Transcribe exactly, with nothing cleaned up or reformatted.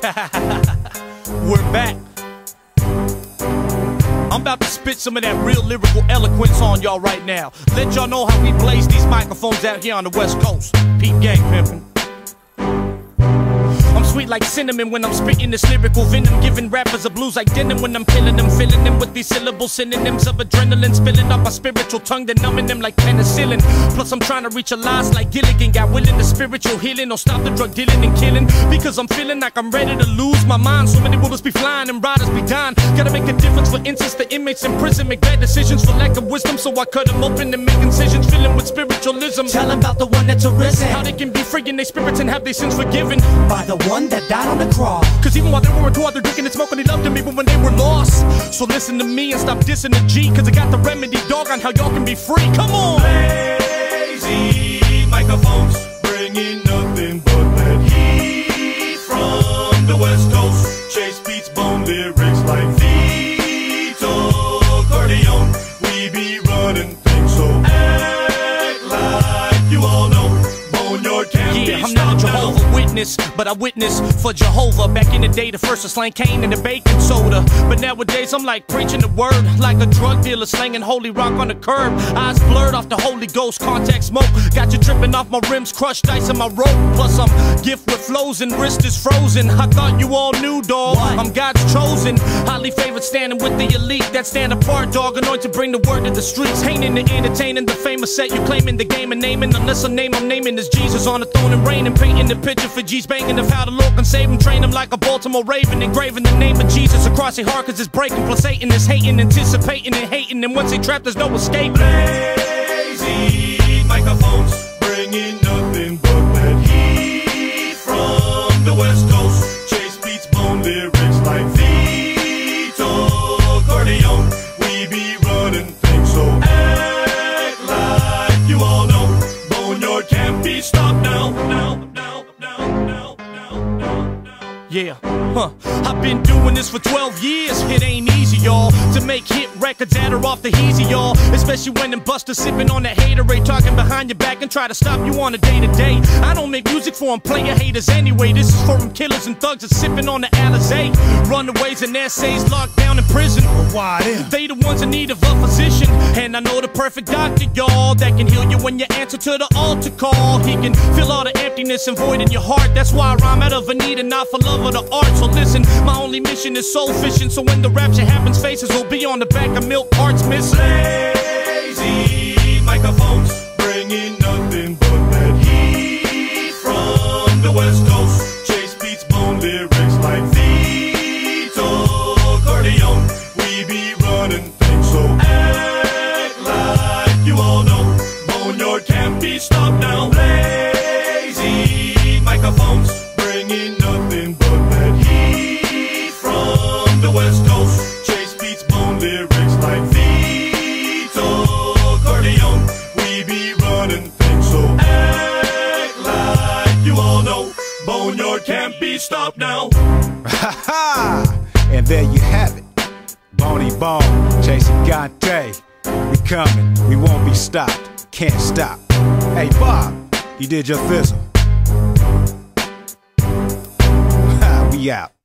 We're back. I'm about to spit some of that real lyrical eloquence on y'all right now. Let y'all know how we blaze these microphones out here on the West Coast. Peep gang pimpin'. I'm sweet like cinnamon when I'm spitting this lyrical venom, giving rappers a blues like denim when I'm killing them, filling them with these syllable synonyms of adrenaline, spilling up my spiritual tongue, then numbing them like penicillin. Plus I'm trying to reach a loss like Gilligan, got willing to spiritual healing. Don't stop the drug dealing and killing, because I'm feeling like I'm ready to lose my mind. So many bullets be flying and riders be dying. Gotta make a difference, for instance the inmates in prison make bad decisions for lack of wisdom, so I cut them open and make incisions, filling with spiritualism. Tell them about the one that's arisen, how they can be free in their spirits and have their sins forgiven by the one that died on the cross. Cause even while they were taught, they're drinking and smoking, they loved them even when they were lost. So listen to me and stop dissing the G, cause I got the remedy, dog, on how y'all can be free. Come on! Lazy microphones, bringing nothing but that heat from the West Coast. Chase beats, bone lyrics like Vito Corleone. We be running things, so act like you all know. Boneyard can't yeah, be I'm not a Jehovah now. Witness, but I witness for Jehovah. Back in the day, the first was slang cane and the baking soda. But nowadays, I'm like preaching the word, like a drug dealer slanging holy rock on the curb. Eyes blurred off the Holy Ghost, contact smoke. Got you tripping off my rims, crushed ice in my rope. Plus, I'm gift with flows and wrist is frozen. I thought you all knew, dog. What? I'm God's chosen, highly favored, standing with the elite that stand apart, dog. Anointed to bring the word to the streets. Hating the entertaining, the famous set you claiming the game and naming. Unless a name I'm naming is Jesus on the throne and reigning, painting the picture for G's banging of how the Lord can save him. Train him like a Baltimore Raven, engraving the name of Jesus across their heart, cause it's breaking. Plus Satan is hating, anticipating and hating, and once they trapped, there's no escape. Lazy microphones, bringing nothing but that heat from the West Coast. Chase beats, bone lyrics like Vito Corleone. We be running things, so act like you all know. Boneyard can't be stopped now, now, now, now, now, now, now, now. Yeah, huh. I've been doing this for twelve years. It ain't easy, y'all, to make hit records that are off the easy, y'all. Especially when them busters sipping on that haterade, talking behind your back and try to stop you on a day to day. I don't make music for them player haters anyway. This is for them killers and thugs that's sipping on the Alizé. Runaways and essays locked down in prison. Why them? They the ones in need of a physician, and I know the perfect doctor, y'all, that can heal you when you answer to the altar call. He can fill all the emptiness and void in your heart. That's why I rhyme out of a need and not for love of the art. So listen, my only mission is soul fishing, so when the rapture happens, faces will be on the back of milk carts missing. Lazy microphones, bringing nothing but that heat from the West Coast. Chase beats, bone lyrics like Vito Corleone. We be running things, so act like you all know. Boneyard can't be stopped now. Lazy microphones, bringing nothing but that heat from the West Coast. Chase beats, bone lyrics like Vito Corleone. We be running things, so act like you all know. Boneyard can't be stopped now. Ha ha! And there you have it. Boney Bone, chasing Gante. We coming, we won't be stopped. Can't stop. Hey Bob, you did your fizzle. Ha, we out.